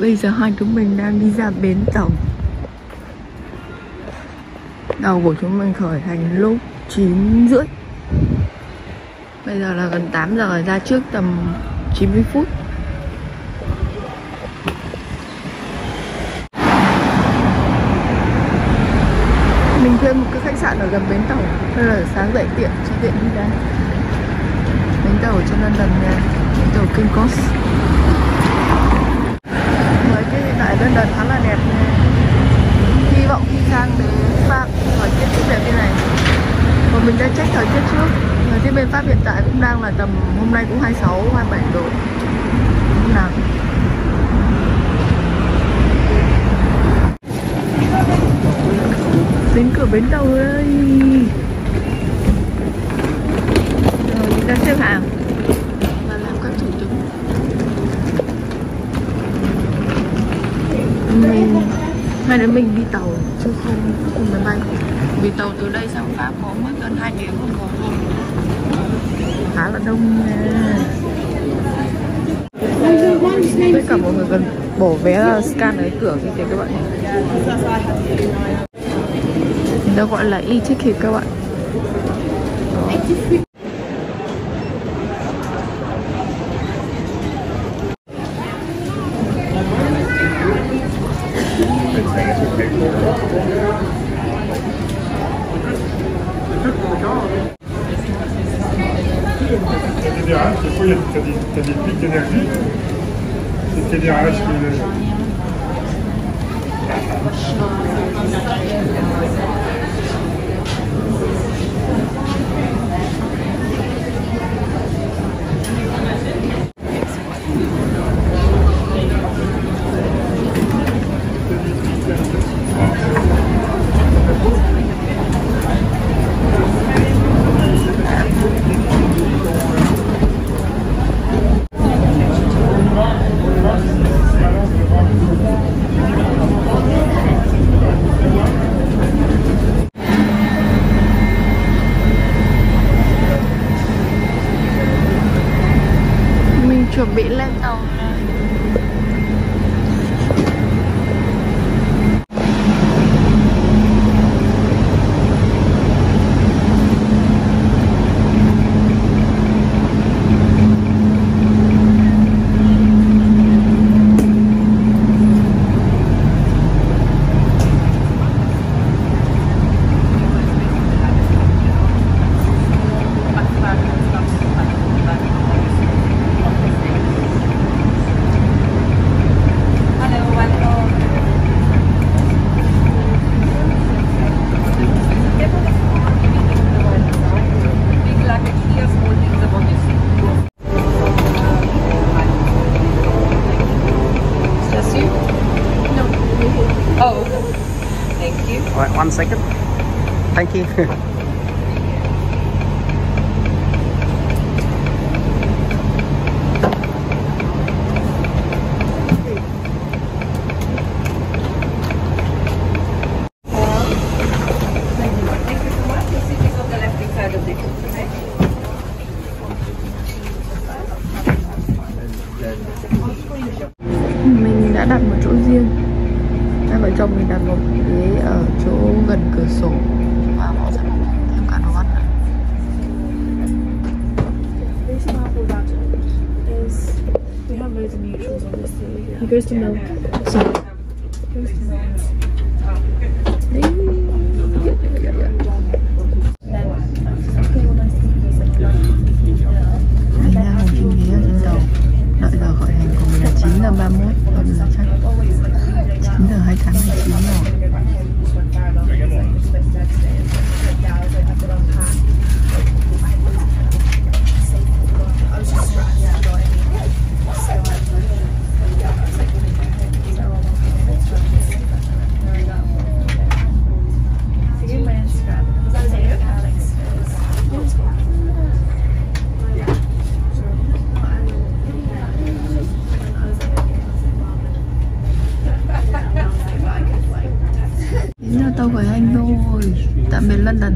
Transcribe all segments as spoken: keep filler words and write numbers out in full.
Bây giờ hai chúng mình đang đi ra bến tàu. Tàu của chúng mình khởi hành lúc chín rưỡi. Bây giờ là gần tám giờ, ra trước tầm chín mươi phút. Mình thuê một cái khách sạn ở gần bến tàu, nên là sáng dậy tiện cho tiện đi ra. Bến tàu ở trong London nha, bến tàu King Cross. Với cái tại London khá là đẹp nha. Hy vọng khi sang đến Pháp thời tiết cũng đẹp như này. Và mình đã check thời tiết trước. Thời tiết bên Pháp hiện tại cũng đang là tầm, hôm nay cũng hai mươi sáu, hai mươi bảy độ. Cũng nắng. Đến cửa bến tàu đây. Rồi mình đang xếp hàng và làm các thủ tục. Mình hai đứa mình đi tàu chứ không không máy bay. Vì tàu từ đây sang Pháp có mất gần hai tiếng đồng hồ thôi. Khá là đông nha. Tất cả mọi người cần bỏ vé scan ở cửa khi kìa các bạn nhé. Nó gọi là e-ticket các bạn. T'as des pics d'énergie, c'est T D A H qui chuẩn bị lên tàu. One second. Thank you. Mình đã đặt một chỗ riêng. Hai vợ chồng mình đặt một ghế ở chỗ gần cửa sổ và họ rất là thêm cả đồ ăn nữa. He goes to milk. So, goes to milk. Mình đang ngồi trên ghế ở trên tàu. Đợi giờ khởi hành của mình là chín giờ ba mươi mốt. Rồi là chắc chín giờ hai mươi tám hai mươi chín rồi. Tàu khởi hành rồi. Tạm biệt London.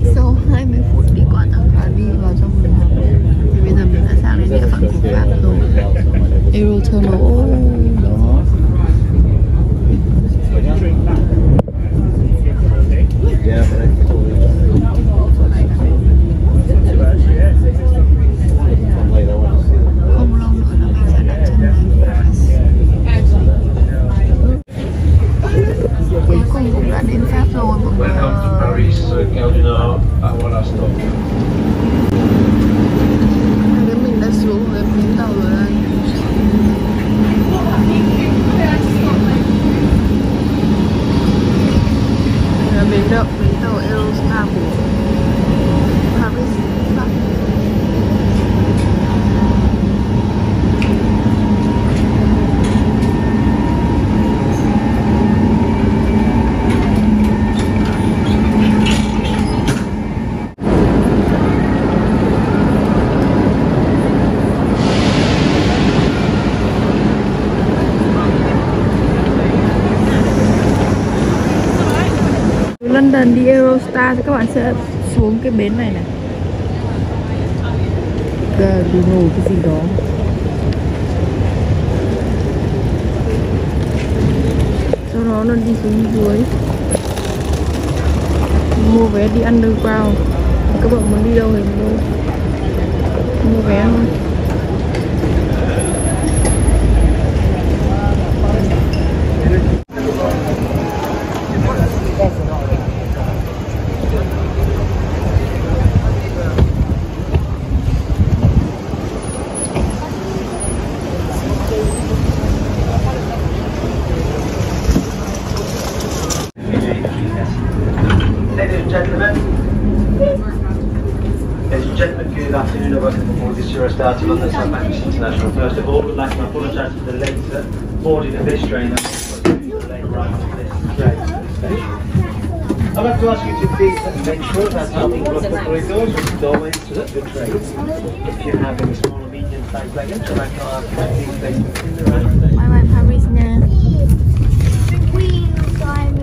Sau hai mươi phút đi qua tàu và đi vào trong rừng Hà Nội thì bây giờ mình đã sang đến địa phận của Pháp rồi. Eurotunnel đó. Không lâu nữa là mình sẽ đặt chân đến Paris. Cuối cùng cũng đã đến Pháp rồi mọi người. Nếu mình đã xuống cái bến tàu rồi đây. Đây là bến đậu bến tàu Eurostar của Paris. Pháp. London đi Eurostar thì các bạn sẽ xuống cái bến này này. Gardino cái gì đó. Sau đó nó đi xuống dưới. Mua vé đi underground. Các bạn muốn đi đâu thì mua mua vé thôi. Ladies and gentlemen, ladies and gentlemen, good afternoon and welcome aboard this Eurostar to London Southampton International. First of all, we'd like to apologise for the late boarding of this train and the late arrival of this train to the station. I'd like to ask you to please make sure that helping block the corridors with doorways to the train. If you have any small or medium sized luggage, I'd like to ask you to please place them in the right place. Bye bye Paris nha. Queen Diamond.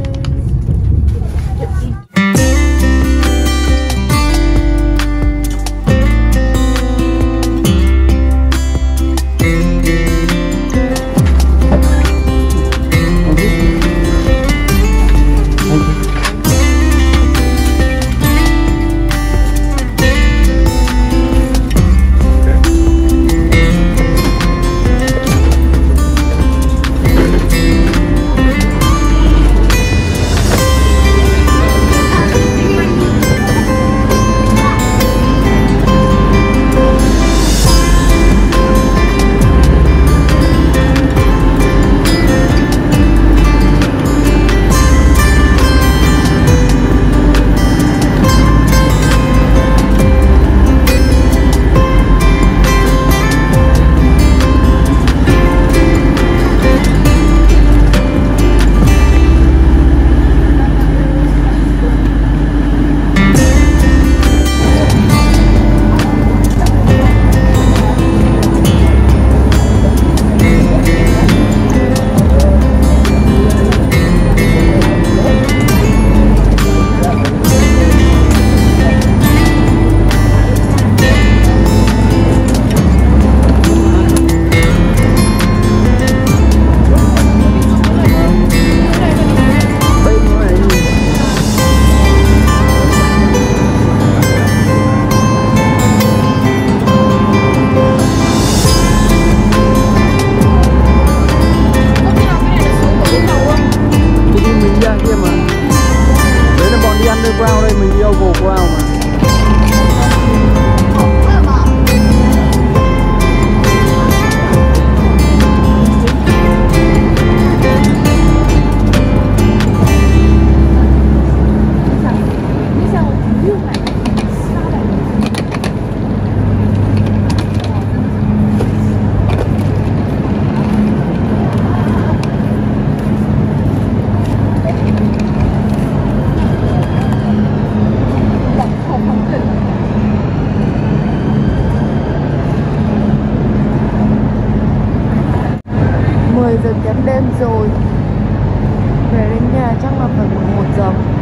mười giờ kém đêm rồi. Về đến nhà chắc là phải mười một giờ.